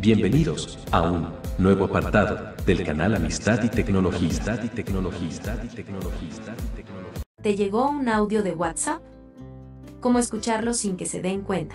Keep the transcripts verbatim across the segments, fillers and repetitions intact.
Bienvenidos a un nuevo apartado del canal Amistad y Tecnología. Amistad y Tecnología. Amistad y Tecnología. ¿Te llegó un audio de WhatsApp? ¿Cómo escucharlo sin que se den cuenta?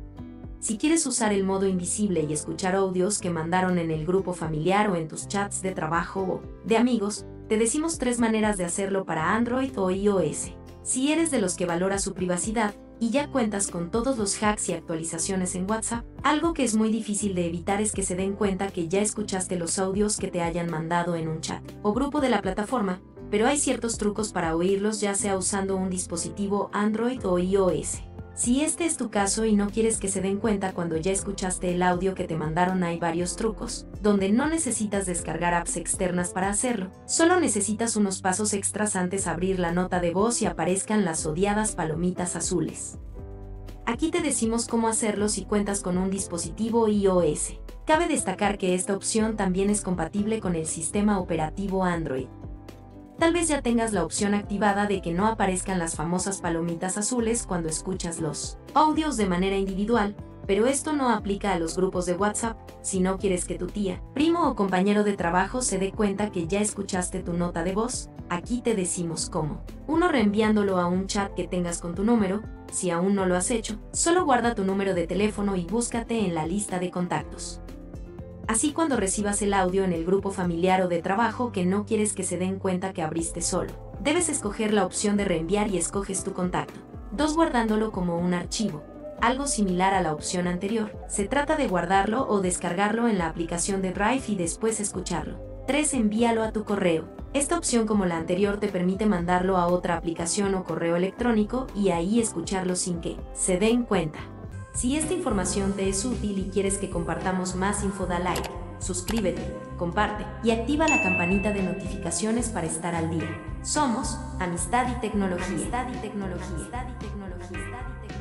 Si quieres usar el modo invisible y escuchar audios que mandaron en el grupo familiar o en tus chats de trabajo o de amigos, te decimos tres maneras de hacerlo para Android o iOS. Si eres de los que valora su privacidad y ya cuentas con todos los hacks y actualizaciones en WhatsApp, algo que es muy difícil de evitar es que se den cuenta que ya escuchaste los audios que te hayan mandado en un chat o grupo de la plataforma, pero hay ciertos trucos para oírlos ya sea usando un dispositivo Android o iOS. Si este es tu caso y no quieres que se den cuenta cuando ya escuchaste el audio que te mandaron, hay varios trucos, donde no necesitas descargar apps externas para hacerlo, solo necesitas unos pasos extras antes de abrir la nota de voz y aparezcan las odiadas palomitas azules. Aquí te decimos cómo hacerlo si cuentas con un dispositivo iOS. Cabe destacar que esta opción también es compatible con el sistema operativo Android. Tal vez ya tengas la opción activada de que no aparezcan las famosas palomitas azules cuando escuchas los audios de manera individual, pero esto no aplica a los grupos de WhatsApp. Si no quieres que tu tía, primo o compañero de trabajo se dé cuenta que ya escuchaste tu nota de voz, aquí te decimos cómo. uno Reenviándolo a un chat que tengas con tu número. Si aún no lo has hecho, solo guarda tu número de teléfono y búscate en la lista de contactos. Así cuando recibas el audio en el grupo familiar o de trabajo que no quieres que se den cuenta que abriste solo, debes escoger la opción de reenviar y escoges tu contacto. dos Guardándolo como un archivo. Algo similar a la opción anterior, se trata de guardarlo o descargarlo en la aplicación de Drive y después escucharlo. tres Envíalo a tu correo. Esta opción, como la anterior, te permite mandarlo a otra aplicación o correo electrónico y ahí escucharlo sin que se den cuenta. Si esta información te es útil y quieres que compartamos más info, da like, suscríbete, comparte y activa la campanita de notificaciones para estar al día. Somos Amistad y Tecnología. Amistad y Tecnología. Amistad y Tecnología.